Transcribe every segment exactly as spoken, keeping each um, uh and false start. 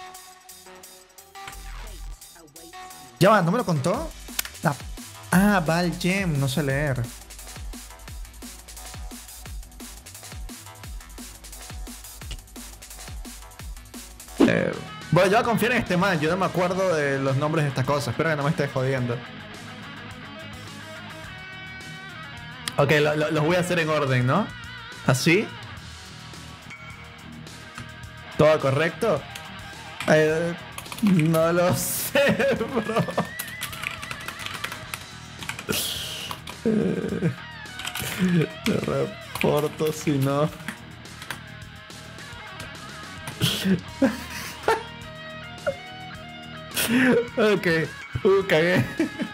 Ya va, ¿no me lo contó? La... Ah, va al gem, no sé leer. Eh, bueno, yo voy a confiar en este man. Yo no me acuerdo de los nombres de estas cosas. Espero que no me estés jodiendo. Ok, lo- lo- los voy a hacer en orden, ¿no? Así. ¿Todo correcto? Eh, no lo sé, bro. Eh, Te reporto si no. Ok. Uh, cagué.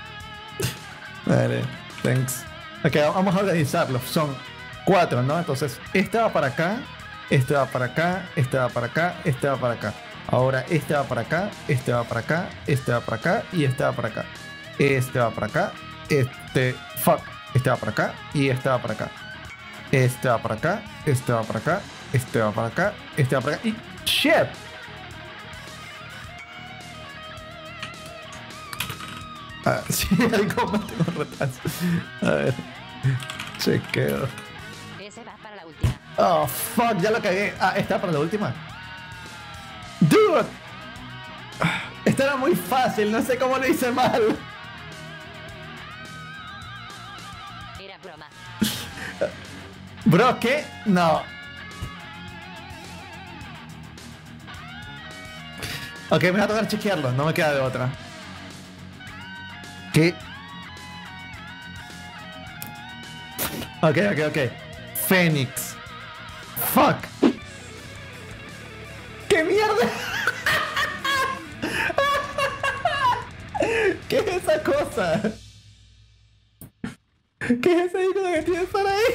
Vale, thanks. Ok, vamos a organizarlos. Son cuatro, ¿no? Entonces, este va para acá, este va para acá, este va para acá, este va para acá. Ahora, este va para acá, este va para acá, este va para acá y este va para acá. Este va para acá, este... Fuck. Este va para acá y este va para acá. Este va para acá, este va para acá, este va para acá, este va para acá y... ¡Shit! Ah, sí, algo más tengo retraso. A ver. Chequeo. Ese va para la última. Oh, fuck, ya lo cagué. Ah, ¿está para la última? ¡Dude! Esta era muy fácil, no sé cómo lo hice mal. Era broma. Bro, ¿qué? No. Ok, me va a tocar chequearlo, no me queda de otra. ¿Qué? Ok, ok, ok. Fénix. Fuck. ¿Qué mierda? ¿Qué es esa cosa? ¿Qué es ese icono que tienes por ahí?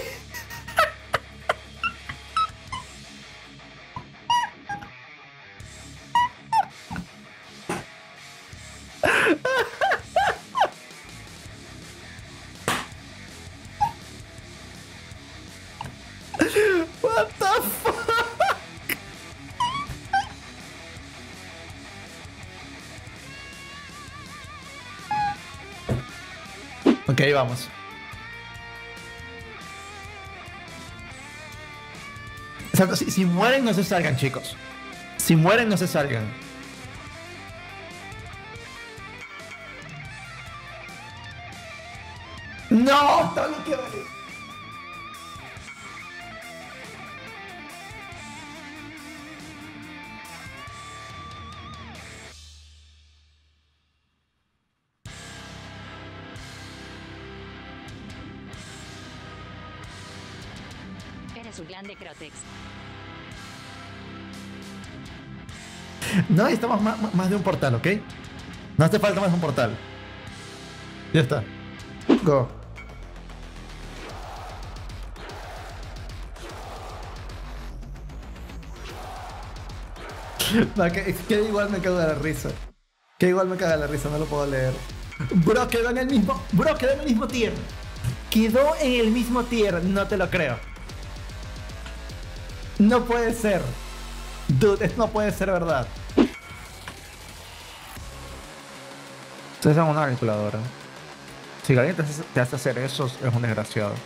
What the fuck? Ok, vamos. Exacto, si, si mueren no se salgan, chicos. Si mueren no se salgan. No, todo lo que vale. Eres un clan de Crotex. No necesitamos más, más de un portal, ¿ok? No hace falta más de un portal. Ya está. Go. No, que, es que igual me cago de la risa. Que igual me caga de la risa, no lo puedo leer. Bro, quedó en el mismo. Bro, quedó en el mismo tier. Quedó en el mismo tier, no te lo creo. No puede ser. Dude, esto no puede ser verdad. Ustedes son una calculadora. Si alguien te hace, te hace hacer eso, es un desgraciado.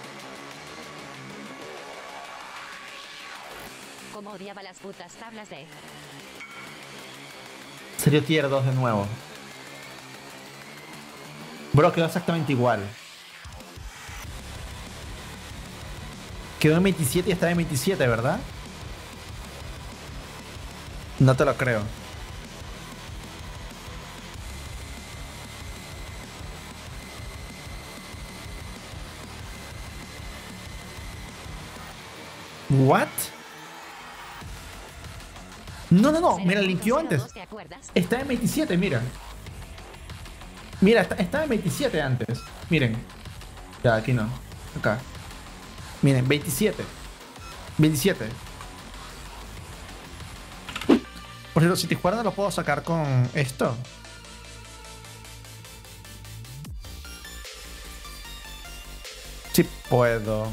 Como odiaba las putas tablas de... Serio tier dos de nuevo. Bro, quedó exactamente igual. Quedó en veintisiete y está en veintisiete, ¿verdad? No te lo creo. ¿What? No, no, no. Mira, linkeó antes. ¿Te acuerdas? Está en veintisiete, mira. Mira, está, estaba en veintisiete antes. Miren. Ya, aquí no. Acá. Miren, veintisiete. veintisiete. Por cierto, si Tijuana lo puedo sacar con esto. Sí puedo.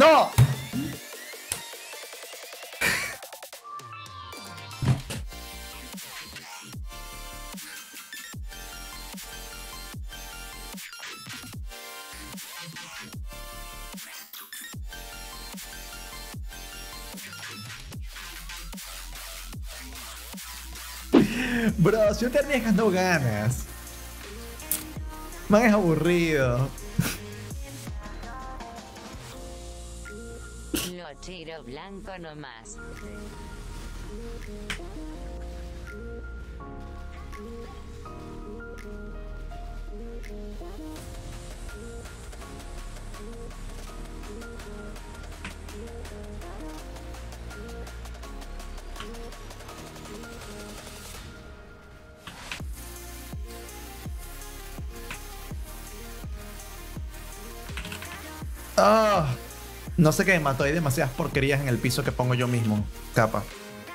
¡No! Bro, si no te arriesgas no ganas. Man, es aburrido. Lo tiro blanco nomás. Ah, no sé qué me mató. Hay demasiadas porquerías en el piso que pongo yo mismo. Capa.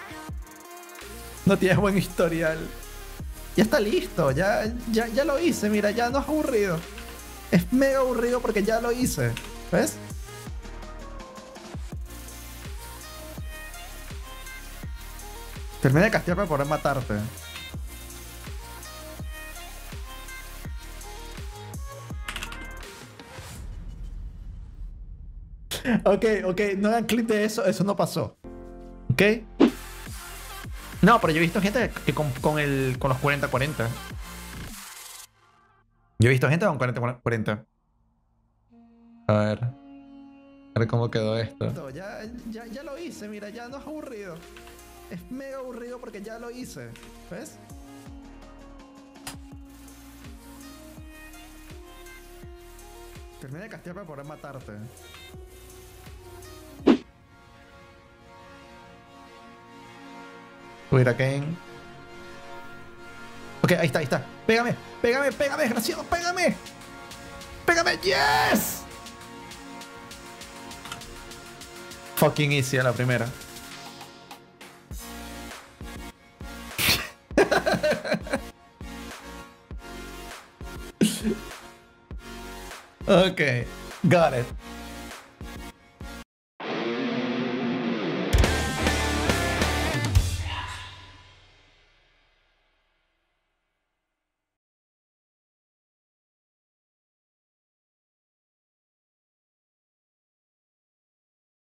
No tienes buen historial. Ya está listo. Ya, ya, ya lo hice. Mira, ya no es aburrido. Es mega aburrido porque ya lo hice. ¿Ves? Termina de castigar para poder matarte. Ok, ok, no hagan clip de eso, eso no pasó. ¿Ok? No, pero yo he visto gente que con, con, el, con los cuarenta cuarenta. Yo he visto gente con cuarenta cuarenta. A ver. A ver cómo quedó esto. Ya, ya, ya lo hice, mira, ya no es aburrido. Es mega aburrido porque ya lo hice. ¿Ves? Termina de castigar para poder matarte. Hurricane. Ok, ahí está, ahí está. Pégame, pégame, pégame, desgraciado, pégame. Pégame, yes. Fucking easy a la primera. Ok, got it.